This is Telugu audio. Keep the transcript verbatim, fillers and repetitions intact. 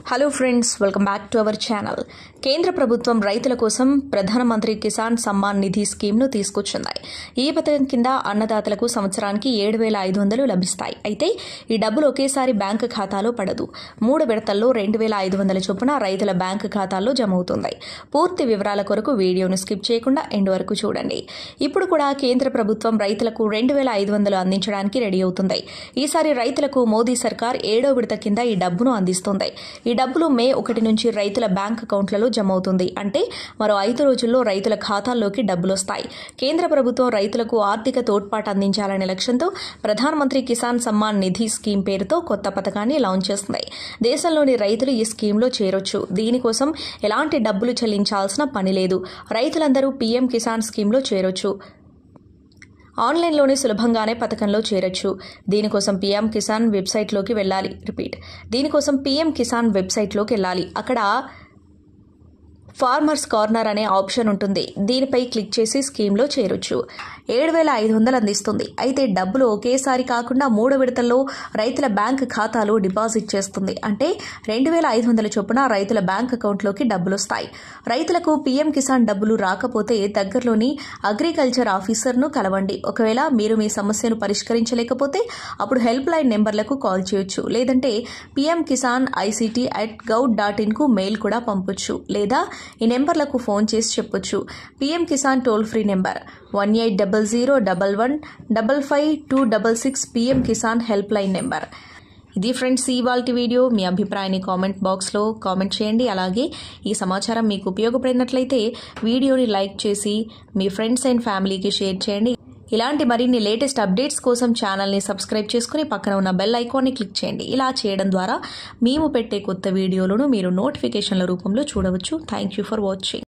Hello friends, welcome back to our channel. కేంద్ర ప్రభుత్వం రైతుల కోసం ప్రధానమంత్రి కిసాన్ సమ్మాన్ నిధి స్కీమ్ను తీసుకొచ్చింది. ఈ పథకం కింద అన్నదాతలకు సంవత్సరానికి ఏడు వేల ఐదు వందలు లభిస్తాయి. అయితే ఈ డబ్బులు ఒకేసారి బ్యాంకు ఖాతాలో పడదు. మూడు విడతల్లో రెండు వేల ఐదు వందల చొప్పున రైతుల బ్యాంకు ఖాతాల్లో జమ అవుతుంది. పూర్తి వివరాల కొరకు వీడియోను స్కిప్ చేయకుండా ఎండ్ వరకు చూడండి. ఇప్పుడు కూడా కేంద్ర ప్రభుత్వం రైతులకు రెండు వేల ఐదు వందలు అందించడానికి రెడీ అవుతుంది. ఈసారి రైతులకు మోదీ సర్కార్ ఏడో విడత కింద ఈ డబ్బును అందిస్తుంది. ఈ డబ్బులు మే ఒకటి నుంచి రైతుల బ్యాంక్ అకౌంట్లలో జమ అవుతుంది. అంటే మరో ఐదు రోజుల్లో రైతుల ఖాతాల్లోకి డబ్బులు వస్తాయి. కేంద్ర ప్రభుత్వం రైతులకు ఆర్థిక తోడ్పాటు అందించాలనే లక్ష్యంతో ప్రధానమంత్రి కిసాన్ సమ్మాన్ నిధి స్కీమ్ పేరుతో కొత్త పథకాన్ని లాంచ్ చేస్తుంది. దేశంలోని రైతులు ఈ స్కీమ్లో చేరొచ్చు. దీనికోసం ఎలాంటి డబ్బులు చెల్లించాల్సిన పని లేదు. రైతులందరూ పీఎం కిసాన్ స్కీమ్లో చేరొచ్చు. ఆన్లైన్లోనే సులభంగానే పథకంలో చేరొచ్చు. దీనికోసం పీఎం కిసాన్ వెబ్సైట్లోకి వెళ్ళాలి. రిపీట్ దీనికోసం పీఎం కిసాన్ వెబ్సైట్లోకి వెళ్ళాలి. అక్కడ ఫార్మర్స్ కార్నర్ అనే ఆప్షన్ ఉంటుంది. దీనిపై క్లిక్ చేసి స్కీమ్లో చేరొచ్చు. ఏడు వేల ఐదు వందలు అందిస్తుంది. అయితే డబ్బులు ఒకేసారి కాకుండా మూడు విడతల్లో రైతుల బ్యాంక్ ఖాతాలో డిపాజిట్ చేస్తుంది. అంటే రెండు వేల ఐదు వందల చొప్పున రైతుల బ్యాంక్ అకౌంట్లోకి డబ్బులు వస్తాయి. రైతులకు పీఎం కిసాన్ డబ్బులు రాకపోతే దగ్గరలోని అగ్రికల్చర్ ఆఫీసర్ను కలవండి. ఒకవేళ మీరు మీ సమస్యను పరిష్కరించలేకపోతే అప్పుడు హెల్ప్ లైన్ నెంబర్లకు కాల్ చేయొచ్చు. లేదంటే PM Kisan ICT at gov dot in కు మెయిల్ కూడా పంపొచ్చు. లేదా ఈ నెంబర్లకు ఫోన్ చేసి చెప్పొచ్చు. PM Kisan toll free number one eight double zero double one double five two double six PM Kisan helpline number. ఇది ఫ్రెండ్స్ ఇవాల్టి వీడియో. మీ అభిప్రాయాన్ని కామెంట్ బాక్స్లో కామెంట్ చేయండి. అలాగే ఈ సమాచారం మీకు ఉపయోగపడినట్లయితే వీడియోని లైక్ చేసి మీ ఫ్రెండ్స్ అండ్ ఫ్యామిలీకి షేర్ చేయండి. ఇలాంటి మరిన్ని లేటెస్ట్ అప్డేట్స్ కోసం ఛానల్ని సబ్స్క్రైబ్ చేసుకుని పక్కన ఉన్న బెల్ ఐకాన్ని క్లిక్ చేయండి. ఇలా చేయడం ద్వారా మేము పెట్టే కొత్త వీడియోలను మీరు నోటిఫికేషన్ల రూపంలో చూడవచ్చు. Thank you for watching.